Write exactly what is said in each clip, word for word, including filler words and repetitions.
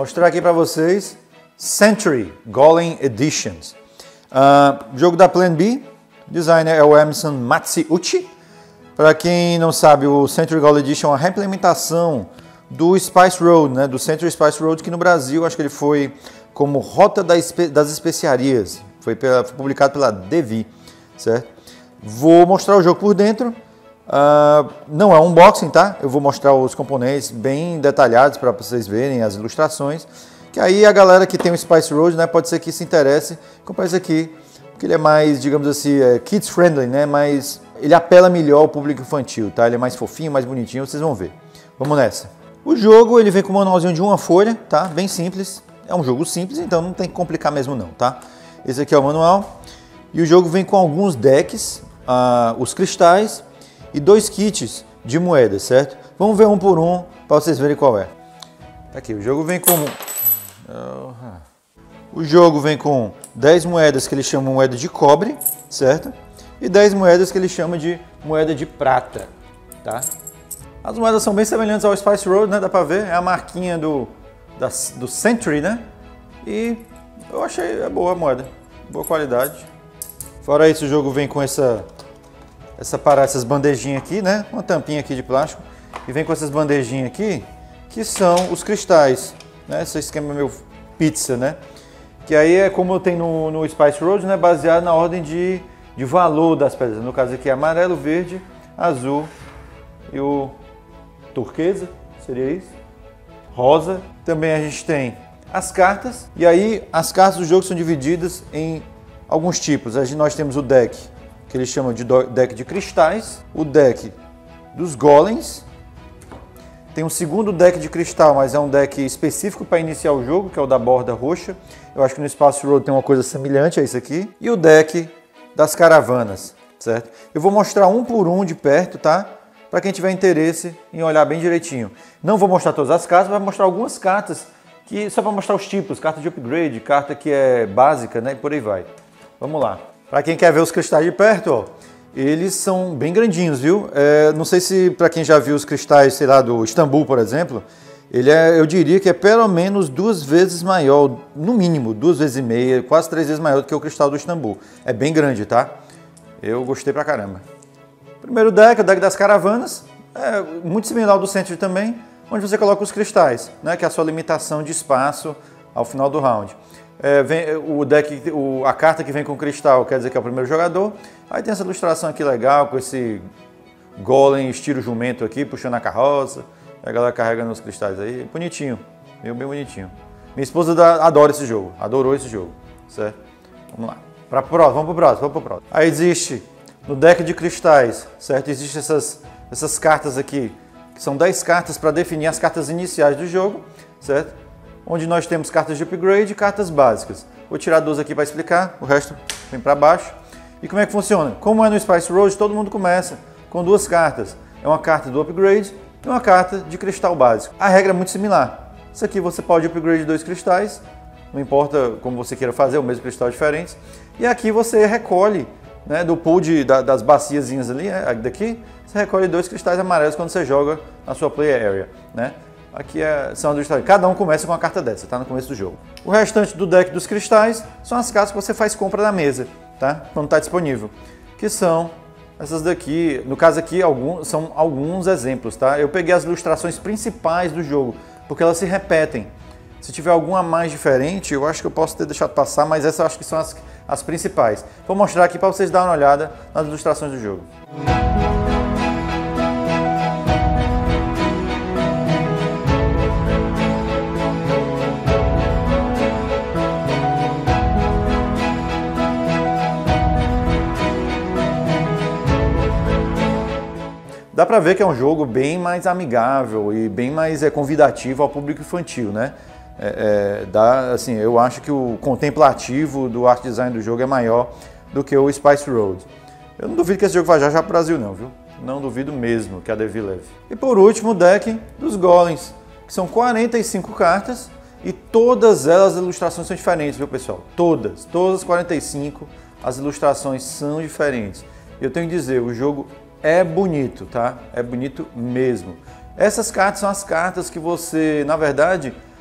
mostrar aqui para vocês Century Golem Editions. Uh, jogo da Plan B, designer é o Emerson Matsuuchi. Para quem não sabe, o Century Golem Edition é uma reimplementação do Spice Road, né, do Century Spice Road, que no Brasil acho que ele foi como Rota das Especiarias, foi, pela, foi publicado pela Devi, certo? Vou mostrar o jogo por dentro, uh, não é um unboxing, tá? Eu vou mostrar os componentes bem detalhados para vocês verem as ilustrações, que aí a galera que tem o Spice Road, né, pode ser que se interesse comprar esse aqui, porque ele é mais, digamos assim, é kids friendly, né, mas ele apela melhor ao público infantil, tá? Ele é mais fofinho, mais bonitinho, vocês vão ver. Vamos nessa. O jogo, ele vem com um manualzinho de uma folha, tá? Bem simples. É um jogo simples, então não tem que complicar mesmo não, tá? Esse aqui é o manual. E o jogo vem com alguns decks, uh, os cristais e dois kits de moedas, certo? Vamos ver um por um para vocês verem qual é. Aqui, o jogo vem com... Uh, o jogo vem com dez moedas que ele chama de moeda de cobre, certo? E dez moedas que ele chama de moeda de prata, tá? As moedas são bem semelhantes ao Spice Road, né? Dá pra ver, é a marquinha do, da, do Century, né? E eu achei é boa a moeda, boa qualidade. Fora isso, o jogo vem com essa, essa parada, essas bandejinhas aqui, né? Uma tampinha aqui de plástico. E vem com essas bandejinhas aqui, que são os cristais, né? Esse esquema meu pizza, né? Que aí é como tem no, no Spice Road, né? Baseado na ordem de, de valor das pedras. No caso aqui, amarelo, verde, azul e o turquesa, seria isso? Rosa. Também a gente tem as cartas. E aí as cartas do jogo são divididas em alguns tipos. A gente, nós temos o deck, que eles chamam de deck de cristais. O deck dos golems. Tem um segundo deck de cristal, mas é um deck específico para iniciar o jogo, que é o da borda roxa. Eu acho que no Spice Road tem uma coisa semelhante a isso aqui. E o deck das caravanas, certo? Eu vou mostrar um por um de perto, tá? Para quem tiver interesse em olhar bem direitinho. Não vou mostrar todas as cartas, vou mostrar algumas cartas, que só para mostrar os tipos, carta de upgrade, carta que é básica, né, e por aí vai. Vamos lá. Para quem quer ver os cristais de perto, ó, eles são bem grandinhos, viu? É, não sei se para quem já viu os cristais, sei lá, do Istambul, por exemplo, ele é, eu diria que é pelo menos duas vezes maior, no mínimo, duas vezes e meia, quase três vezes maior do que o cristal do Istambul. É bem grande, tá? Eu gostei pra caramba. Primeiro deck, o deck das caravanas, é muito similar ao do Century também, onde você coloca os cristais, né, que é a sua limitação de espaço ao final do round. É, vem, o deck, o, a carta que vem com cristal quer dizer que é o primeiro jogador. Aí tem essa ilustração aqui legal, com esse golem estilo jumento aqui, puxando a carroça. A galera carregando os cristais aí, bonitinho, meio bem bonitinho. Minha esposa adora esse jogo, adorou esse jogo, certo? Vamos lá, pra próximo, vamos pro próximo, vamos pro próximo. Aí existe... No deck de cristais, certo? Existem essas, essas cartas aqui, que são dez cartas para definir as cartas iniciais do jogo, certo? Onde nós temos cartas de upgrade e cartas básicas. Vou tirar duas aqui para explicar, o resto vem para baixo. E como é que funciona? Como é no Spice Road, todo mundo começa com duas cartas. É uma carta do upgrade e uma carta de cristal básico. A regra é muito similar. Isso aqui você pode upgrade dois cristais, não importa como você queira fazer, o mesmo cristal diferente. E aqui você recolhe, né, do pool de, da, das baciazinhas ali, né, daqui, você recolhe dois cristais amarelos quando você joga na sua play area, né? Aqui é, são dos cristais. Cada um começa com uma carta dessa, tá? No começo do jogo. O restante do deck dos cristais são as cartas que você faz compra na mesa, tá? Quando está disponível. Que são essas daqui. No caso aqui, alguns, são alguns exemplos, tá? Eu peguei as ilustrações principais do jogo, porque elas se repetem. Se tiver alguma a mais diferente, eu acho que eu posso ter deixado passar, mas essas eu acho que são as, as principais. Vou mostrar aqui para vocês darem uma olhada nas ilustrações do jogo. Dá para ver que é um jogo bem mais amigável e bem mais é, convidativo ao público infantil, né? É, é, dá, assim, eu acho que o contemplativo do art design do jogo é maior do que o Spice Road. Eu não duvido que esse jogo vai já já para o Brasil não, viu? Não duvido mesmo que a Devi leve. E por último, o deck dos golems, que são quarenta e cinco cartas e todas elas as ilustrações são diferentes, viu pessoal? Todas, todas as quarenta e cinco as ilustrações são diferentes. Eu tenho que dizer, o jogo é bonito, tá? É bonito mesmo. Essas cartas são as cartas que você, na verdade,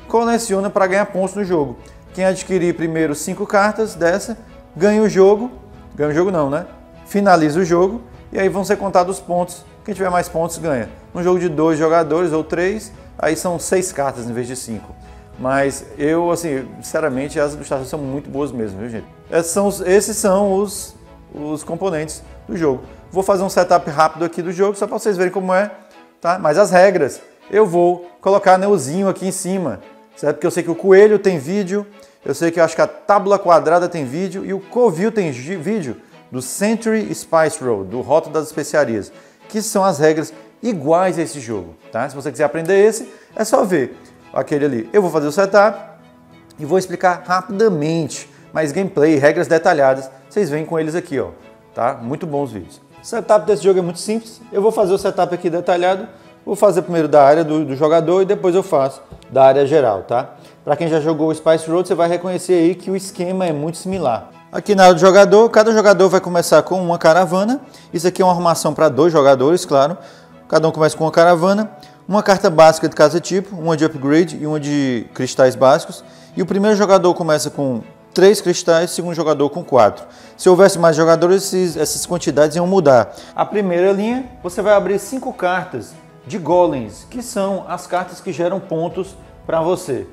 coleciona para ganhar pontos no jogo. Quem adquirir primeiro cinco cartas dessa, ganha o jogo, ganha o jogo não, né? Finaliza o jogo e aí vão ser contados os pontos. Quem tiver mais pontos ganha. No jogo de dois jogadores ou três, aí são seis cartas em vez de cinco. Mas eu, assim, sinceramente, as ilustrações são muito boas mesmo, viu, gente? Esses são os, esses são os, os componentes do jogo. Vou fazer um setup rápido aqui do jogo, só para vocês verem como é, tá? Mas as regras, eu vou colocar anelzinho aqui em cima, certo? Porque eu sei que o coelho tem vídeo, eu sei que eu acho que a tábua quadrada tem vídeo e o covil tem vídeo do Century Spice Road, do Rota das Especiarias, que são as regras iguais a esse jogo, tá? Se você quiser aprender esse, é só ver aquele ali. Eu vou fazer o setup e vou explicar rapidamente, mas gameplay, regras detalhadas, vocês veem com eles aqui, ó, tá? Muito bons vídeos. O setup desse jogo é muito simples. Eu vou fazer o setup aqui detalhado. Vou fazer primeiro da área do, do jogador e depois eu faço da área geral, tá? Para quem já jogou o Spice Road, você vai reconhecer aí que o esquema é muito similar. Aqui na área do jogador, cada jogador vai começar com uma caravana. Isso aqui é uma armação para dois jogadores, claro. Cada um começa com uma caravana. Uma carta básica de cada tipo, uma de upgrade e uma de cristais básicos. E o primeiro jogador começa com três cristais, o segundo jogador com quatro. Se houvesse mais jogadores, esses, essas quantidades iam mudar. A primeira linha, você vai abrir cinco cartas de golems, que são as cartas que geram pontos para você.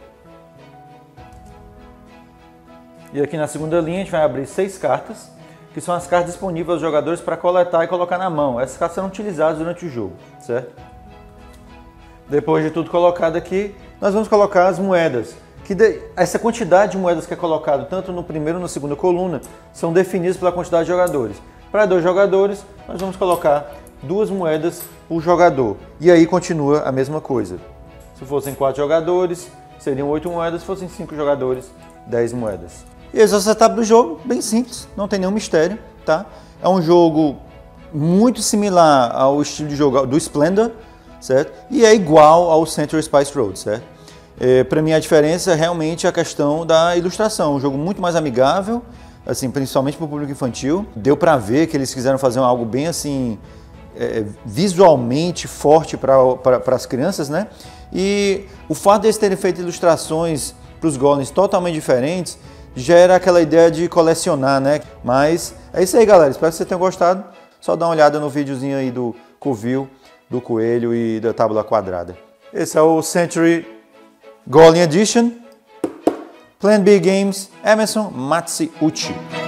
E aqui na segunda linha a gente vai abrir seis cartas, que são as cartas disponíveis aos jogadores para coletar e colocar na mão. Essas cartas serão utilizadas durante o jogo, certo? Depois de tudo colocado aqui, nós vamos colocar as moedas. Que de... Essa quantidade de moedas que é colocado tanto no primeiro e na segunda coluna são definidas pela quantidade de jogadores. Para dois jogadores, nós vamos colocar duas moedas por jogador. E aí continua a mesma coisa. Se fossem quatro jogadores, seriam oito moedas. Se fossem cinco jogadores, dez moedas. E esse é o setup do jogo, bem simples, não tem nenhum mistério, tá? É um jogo muito similar ao estilo de jogo do Splendor, certo? E é igual ao Century Spice Road, certo? É, para mim a diferença é realmente a questão da ilustração, um jogo muito mais amigável, assim, principalmente para o público infantil. Deu para ver que eles quiseram fazer algo bem assim, é, visualmente forte para as crianças, né? E o fato de eles terem feito ilustrações para os golems totalmente diferentes gera aquela ideia de colecionar, né? Mas é isso aí, galera. Espero que vocês tenham gostado. Só dá uma olhada no videozinho aí do covil, do coelho e da tábua quadrada. Esse é o Century Golem Edition. Plan B Games, Emerson Matsuuchi.